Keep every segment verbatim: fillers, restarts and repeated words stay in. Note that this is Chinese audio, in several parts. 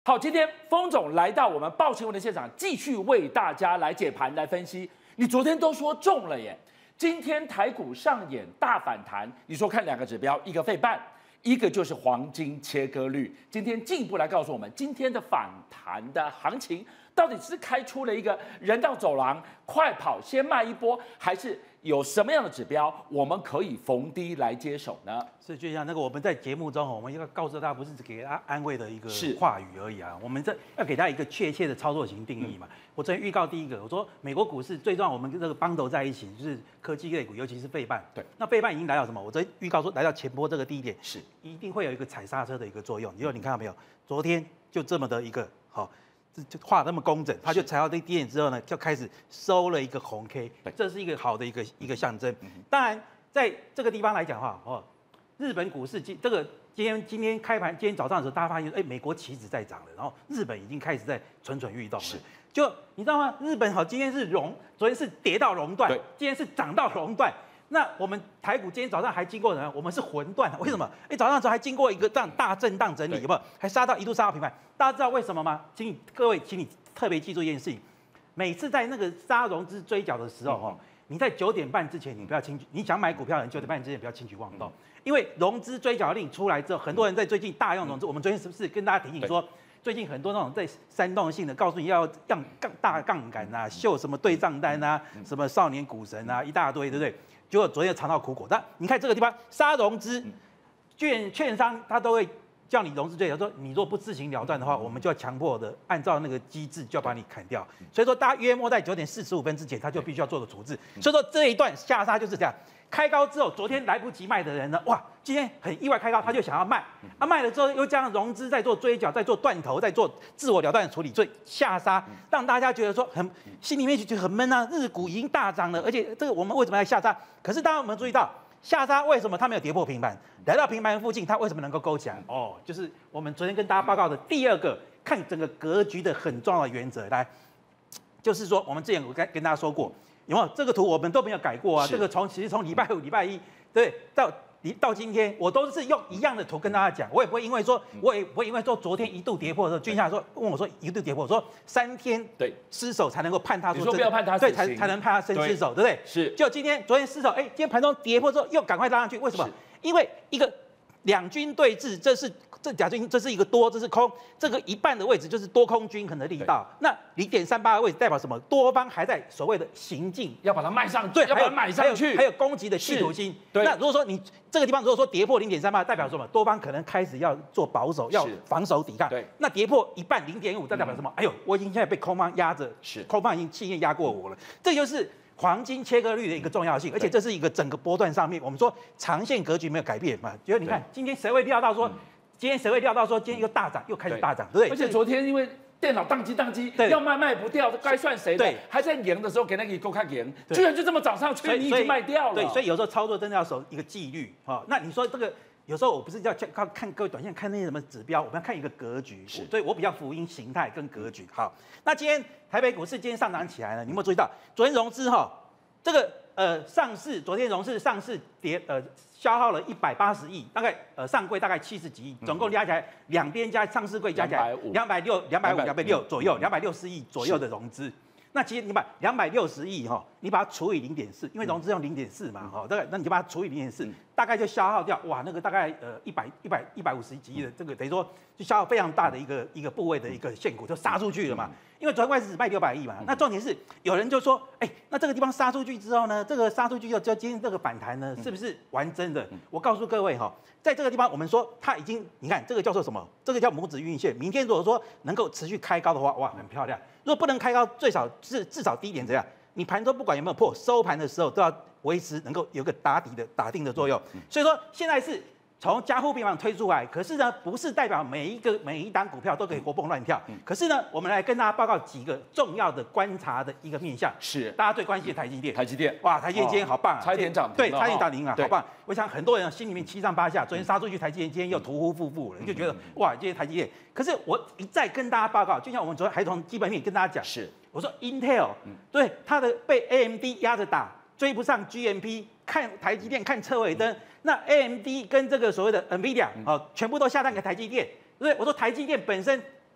好，今天封总来到我们报新闻的现场，继续为大家来解盘、来分析。你昨天都说中了耶，今天台股上演大反弹。你说看两个指标，一个费半，一个就是黄金切割率。今天进一步来告诉我们，今天的反弹的行情到底是开出了一个人道走廊，快跑先卖一波，还是有什么样的指标我们可以逢低来接手呢？ 是，就像那个我们在节目中，我们要告诉大家，不是只给他安慰的一个话语而已啊，我们这要给他一个确切的操作型定义嘛。嗯、我昨天预告第一个，我说美国股市最重要，我们跟这个邦斗在一起，就是科技类股，尤其是费半。对，那费半已经来到什么？我昨天预告说来到前波这个低点，是一定会有一个踩刹车的一个作用。因为你看到没有，昨天就这么的一个好。就画那么工整，它就踩到这低点之后呢，就开始收了一个红 K， 这是一个好的一个一个象征。当然，在这个地方来讲的话，哦，日本股市今这个今天今天开盘，今天早上的时候，大家发现，哎，美国期指在涨了，然后日本已经开始在蠢蠢欲动了。就你知道吗？日本好，今天是熔，昨天是跌到熔断，今天是涨到熔断。那我们台股今天早上还经过什么？我们是魂断，为什么？哎，早上的时候还经过一个这样大震荡整理，有没有？还杀到一度杀到平盘。大家知道为什么吗？请你各位，请你特别记住一件事情：每次在那个杀融资追缴的时候，哦，你在九点半之前，你不要轻举，你想买股票的人九点半之前不要轻举妄动，因为融资追缴令出来之后，很多人在最近大用融资。我们昨天是不是跟大家提醒说，最近很多那种在煽动性的告诉你要杠杠大杠杆啊，秀什么对账单啊，什么少年股神啊，一大堆，对不对？结果昨天尝到苦果，但你看这个地方杀融资，券券商他都会叫你融资追缴，说你若不自行了断的话，我们就要强迫的按照那个机制就要把你砍掉。所以说，大家约莫在九点四十五分之前，他就必须要做个处置。所以说这一段下杀就是这样，开高之后，昨天来不及卖的人呢，哇，今天很意外开高，他就想要卖，啊卖了之后又加上融资在做追缴，在做断头，在做自我了断的处理，所以下杀让大家觉得说很心里面就觉得很闷啊，日股已经大涨了，而且这个我们为什么要下杀？可是大家有没有注意到？下杀为什么它没有跌破平盘？来到平盘附近，它为什么能够勾起来？哦，就是我们昨天跟大家报告的第二个看整个格局的很重要的原则。来，就是说我们之前我跟跟大家说过，有没有这个图我们都没有改过啊？这个从其实从礼拜五、礼拜一对到到今天，我都是用一样的图跟大家讲，我也不会因为说，我也不会因为说昨天一度跌破的时候，君夏说问我说一度跌破，我说三天对失守才能够判他说， 你说不要判他对才才能判他深失守，对不对？是。就今天昨天失守，哎，今天盘中跌破之后又赶快拉上去，为什么？因为一个两军对峙，这是这假军，这是一个多，这是空，这个一半的位置就是多空均衡的力道。那零点三八的位置代表什么？多方还在所谓的行进， 要把它卖上去， 对， 要把它买上去， 还有攻击的企图心。那如果说你这个地方如果说跌破零点三八，代表什么？多方可能开始要做保守，要防守抵抗。对，那跌破一半零点五，代表什么？哎呦，我已经现在被空方压着，是空方已经气焰压过我了。这就是黄金切割率的一个重要性，而且这是一个整个波段上面，我们说长线格局没有改变嘛。结果你看今天谁会料到说，今天谁会料到说今天又大涨，又开始大涨，对不对？ 而且昨天因为电脑宕机宕机，要卖卖不掉，该算谁的？还在赢的时候给那个够看赢，居然就这么涨上去，你已经卖掉了。 对，所以有时候操作真的要守一个纪律哈。那你说这个有时候我不是要看看各位短线看那些什么指标，我们要看一个格局，所以我比较福音形态跟格局。好，那今天台北股市今天上涨起来了，你有没有注意到昨天融资哈？这个呃上市，昨天融资上市跌呃消耗了一百八十亿，大概呃上柜大概七十几亿，总共加起来两边加上市柜加起来两百六两百五两百六左右，两百六十亿左右的融资。那其实你把两百六十亿哈，你把它除以零点四，因为融资用零点四嘛，哈，大概那你就把它除以零点四，大概就消耗掉哇，那个大概呃一百一百一百五十几亿的这个等于说就消耗非常大的一个一个部位的一个现股就杀出去了嘛。因为昨天外资只卖六百亿嘛，那重点是有人就说，哎，那这个地方杀出去之后呢，这个杀出去就就今天这个反弹呢，是不是玩真的？我告诉各位哈，在这个地方我们说它已经，你看这个叫做什么？这个叫拇指运线。明天如果说能够持续开高的话，哇，很漂亮。如果不能开高，最少是至少低点怎样？你盘中不管有没有破，收盘的时候都要维持能够有个打底的打定的作用。所以说现在是从加护病房推出来，可是呢，不是代表每一个每一档股票都可以活蹦乱跳。可是呢，我们来跟大家报告几个重要的观察的一个面向。是大家最关心的台积电。 台积电， 哇，台积电今天好棒啊， 差一点涨停。 对，差一点涨停啊，好棒！我想很多人心里面七上八下，昨天杀出去，台积电今天又屠夫夫妇了，你就觉得哇，今天台积电。可是我一再跟大家报告，就像我们昨天还从基本面跟大家讲，是我说 Intel 对它的被 A M D 压着打。追不上 G M P， 看台积电看车尾灯，那 A M D 跟这个所谓的 NVIDIA 哦，全部都下单给台积电，对不对？我说台积电本身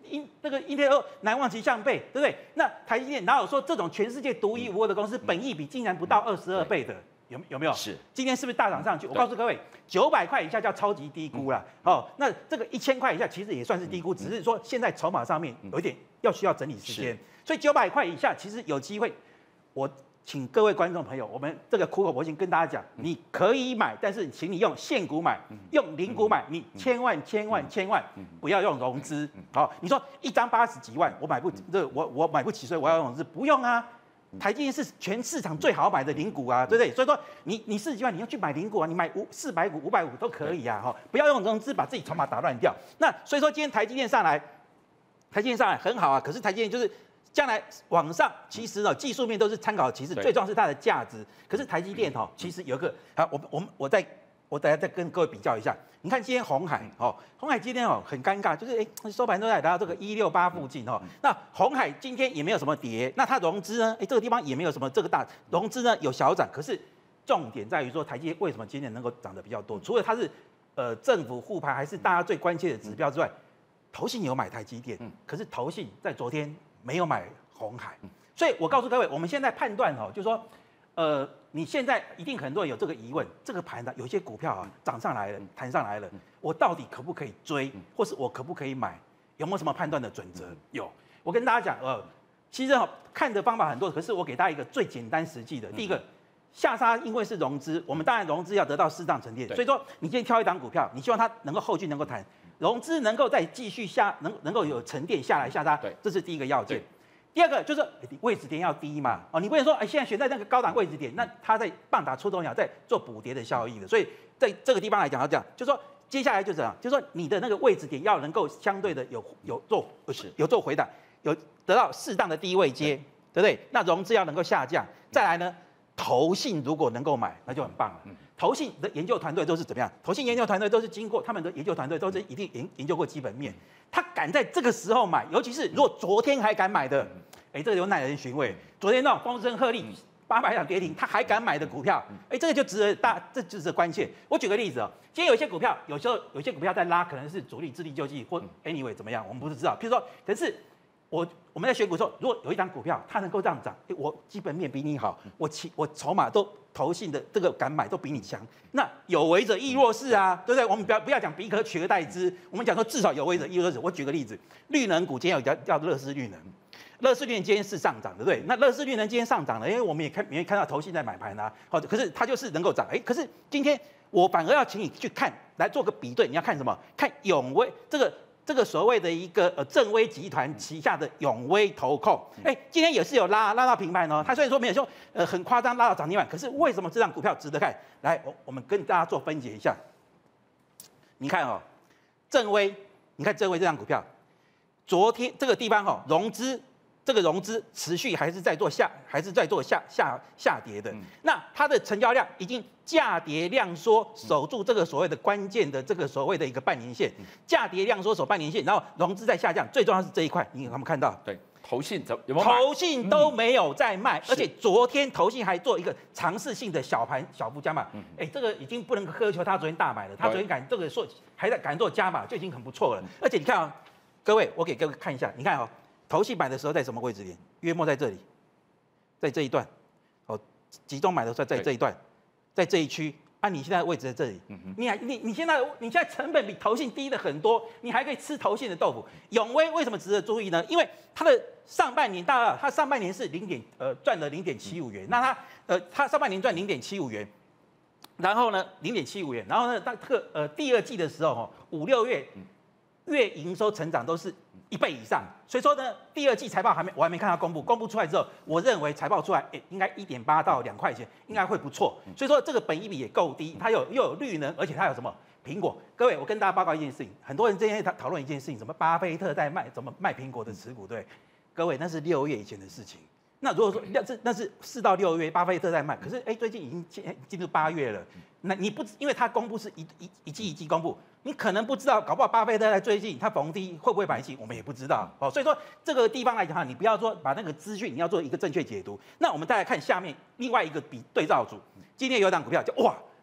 英那个英特尔难望其项背，对不对？那台积电哪有说这种全世界独一无二的公司，本益比竟然不到二十二倍的？有有没有？ 是， 今天是不是大涨上去？我告诉各位，九百块以下叫超级低估啦。嗯、哦，那这个一千块以下其实也算是低估，嗯、只是说现在筹码上面有一点要需要整理时间，所以九百块以下其实有机会。我请各位观众朋友，我们这个苦口婆心跟大家讲，嗯、你可以买，但是请你用现股买，嗯、用零股买，你千万千万千万不要用融资。好、哦，你说一张八十几万，我买不这我我买不起，所以我要用融资，不用啊。台积电是全市场最好买的零股啊，对不对？所以说你你四十几万你要去买零股啊，你买五四百股、五百股都可以啊，哈，不要用融资把自己筹码打乱掉。那所以说今天台积电上来，台积电上来很好啊，可是台积电就是将来往上，其实呢技术面都是参考其实最重要是它的价值。可是台积电哈，其实有一个啊，我我我在。我等下再跟各位比较一下，你看今天鸿海哦，鸿海今天哦很尴尬，就是哎收盘都在来到这个一六八附近哦。那鸿海今天也没有什么跌，那它融资呢？哎这个地方也没有什么这个大融资呢有小涨，可是重点在于说台积电为什么今年能够涨得比较多？除了它是呃政府护盘还是大家最关切的指标之外，投信有买台积电，可是投信在昨天没有买鸿海，所以我告诉各位，我们现在判断哦，就是说。呃，你现在一定很多人有这个疑问，这个盘呢，有些股票啊涨上来了，弹上来了，我到底可不可以追，或是我可不可以买？有没有什么判断的准则？有，我跟大家讲，呃，其实哈、哦、看的方法很多，可是我给大家一个最简单实际的。第一个，下杀因为是融资，我们当然融资要得到适当沉淀，所以说你今天挑一档股票，你希望它能够后续能够弹，融资能够再继续下，能能够有沉淀下来下杀，这是第一个要件。第二个就是位置点要低嘛，哦，你不能说哎，现在选在那个高档位置点，那它在棒打出头鸟，在做补跌的效益的，所以在这个地方来讲要这样，就是说接下来就这样，就是说你的那个位置点要能够相对的有有做有做回档，有得到适当的低位接，对不对？那融资要能够下降，再来呢，投信如果能够买，那就很棒了。投信的研究团队都是怎么样？投信研究团队都是经过他们的研究团队都是一定研研究过基本面，他敢在这个时候买，尤其是如果昨天还敢买的，哎，这个有耐人寻味。昨天那种风声鹤唳，八百档跌停，他还敢买的股票，哎，这个就值得大，这就是关键。我举个例子哦，今天有一些股票，有时候有些股票在拉，可能是主力自力救济或 anyway 怎么样，我们不是知道。譬如说，可是我我们在选股的时候，如果有一档股票它能够这样涨，哎，我基本面比你好，我其我筹码都。投信的这个敢买都比你强，那有为者亦若是啊，对不对？我们不要不要讲比可取而代之，我们讲说至少有为者亦若是。我举个例子，绿能股今天有叫叫乐视绿能，乐视绿能今天是上涨的，对不对？那乐视绿能今天上涨了，因为我们也看也看到投信在买盘啊，好，可是它就是能够涨，哎，可是今天我反而要请你去看来做个比对，你要看什么？看永威这个。这个所谓的一个呃正威集团旗下的永威投控，哎，今天也是有拉拉到平盘哦。它虽然说没有说呃很夸张拉到涨停板，可是为什么这张股票值得看？来，我我们跟大家做分解一下。你看哦，正威，你看正威这张股票，昨天这个地方哦融资。这个融资持续还是在做下，还是在做下下下跌的。嗯、那它的成交量已经价跌量缩，守住这个所谓的关键的这个所谓的一个半年线，价跌量缩守半年线，然后融资在下降。最重要是这一块，你有没有看到？ 对，投信怎有没有买？ 投信都没有在卖，嗯、而且昨天投信还做一个尝试性的小盘小幅加码。嗯、哎，这个已经不能苛求他昨天大买了，他昨天敢这个说还在敢做加码，就已经很不错了。嗯、而且你看啊、哦，各位，我给各位看一下，你看哦。投信买的时候在什么位置点？约莫在这里，在这一段，哦，集中买的时候在这一段，在这一区。啊，你现在的位置在这里，嗯、你还你你现在你现在成本比投信低了很多，你还可以吃投信的豆腐。永威为什么值得注意呢？因为它的上半年大概它上半年是零点呃赚了零点七五元，嗯、那它呃它上半年赚零点七五元，然后呢零点七五元，然后呢它这个呃第二季的时候哦五六月月营收成长都是一倍以上，所以说呢，第二季财报还没我还没看到公布，公布出来之后，我认为财报出来，哎，应该一点八到两块钱，应该会不错。所以说这个本益比也够低，它有又有绿能，而且它有什么苹果？各位，我跟大家报告一件事情，很多人今天讨讨论一件事情，什么巴菲特在卖怎么卖苹果的持股，对？各位，那是六月以前的事情。那如果说那是那是四到六月，巴菲特在卖，可是哎，最近已经进进入八月了，那你不因为它公布是一一一季一季公布。你可能不知道，搞不好巴菲特在最近他逢低会不会买进，我们也不知道。哦，所以说这个地方来讲哈，你不要说把那个资讯，你要做一个正确解读。那我们再来看下面另外一个比对照组，今天有档股票叫哇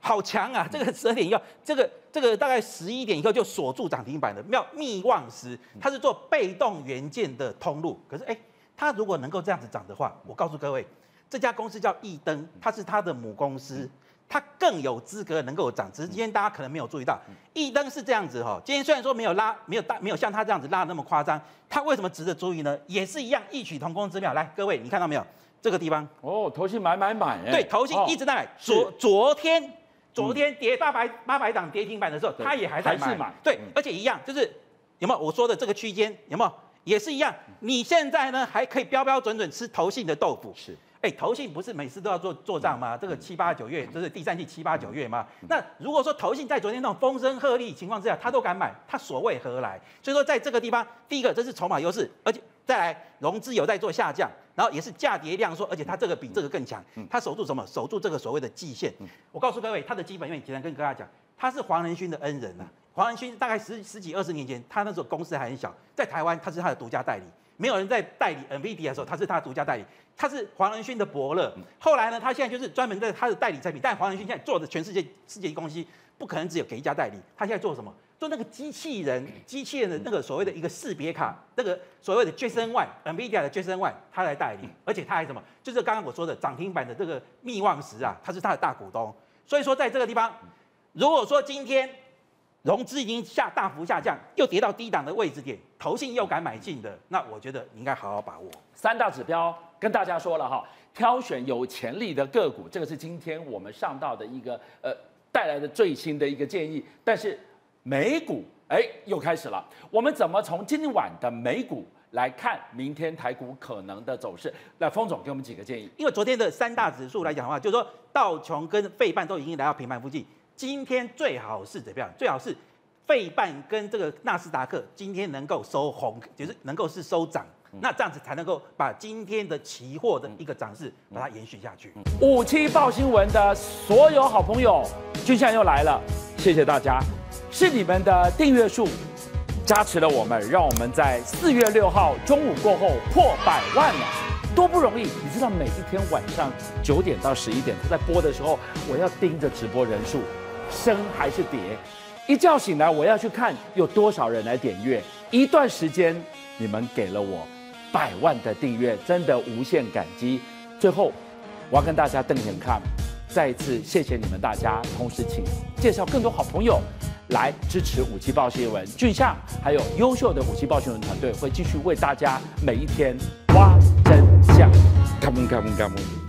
好强啊！这个十二点以后，这个这个大概十一点以后就锁住涨停板的，叫密望石，它是做被动元件的通路。可是哎，它如果能够这样子涨的话，我告诉各位，这家公司叫易登，它是它的母公司。它更有资格能够涨，只是今天大家可能没有注意到，易登是这样子哈。今天虽然说没有拉，没有大，没有像它这样子拉那么夸张，它为什么值得注意呢？也是一样异曲同工之妙。来，各位你看到没有？这个地方哦，投信买买买， 对，投信一直在买。昨昨天昨天跌八百八百档跌停板的时候，它也还在买。对，而且一样，就是有没有我说的这个区间有没有？也是一样。你现在呢还可以标标准准吃投信的豆腐。 是。 哎，投信不是每次都要做做账吗？这个七八九月，就是第三季七八九月嘛。那如果说投信在昨天那种风声鹤唳情况之下，他都敢买，他所谓何来？所以说在这个地方，第一个这是筹码优势，而且再来融资有在做下降，然后也是价跌量缩，而且它这个比这个更强，它守住什么？守住这个所谓的季线。我告诉各位，它的基本面简单跟大家讲，他是黄仁勋的恩人啊。黄仁勋大概十十几二十年前，他那时候公司还很小，在台湾他是他的独家代理。没有人在代理 NVIDIA 的时候，他是他的独家代理，他是黄仁勋的伯乐。后来呢，他现在就是专门在他的代理产品，但黄仁勋现在做的全世界世界公司不可能只有给一家代理，他现在做什么？做那个机器人，机器人的那个所谓的一个识别卡，那个所谓的 Jetson One，NVIDIA 的 Jetson One， 他来代理，而且他还什么？就是刚刚我说的涨停板的这个密望石啊，他是他的大股东。所以说在这个地方，如果说今天融资已经下大幅下降，又跌到低档的位置点，投信又敢买进的，那我觉得你应该好好把握。 三大指标跟大家说了哈，挑选有潜力的个股，这个是今天我们上到的一个呃带来的最新的一个建议。但是美股哎又开始了，我们怎么从今晚的美股来看明天台股可能的走势？来，封总给我们几个建议。 因为昨天的三大指数来讲的话，就是说道琼跟费半都已经来到平盘附近。今天最好是怎么样？最好是费半跟这个纳斯达克今天能够收红，就是能够是收涨，那这样子才能够把今天的期货的一个涨势把它延续下去。 五七报新闻的所有好朋友，君相又来了，谢谢大家，是你们的订阅数加持了我们，让我们在四月六号中午过后破百万了。多不容易，你知道每一天晚上九点到十一点，他在播的时候，我要盯着直播人数，升还是跌。一觉醒来，我要去看有多少人来点阅。一段时间，你们给了我百万的订阅，真的无限感激。最后，我要跟大家瞪眼看，再一次谢谢你们大家，同时请介绍更多好朋友来支持五七报新闻。俊相还有优秀的五七报新闻团队会继续为大家每一天挖真相。Come on, come on, come on.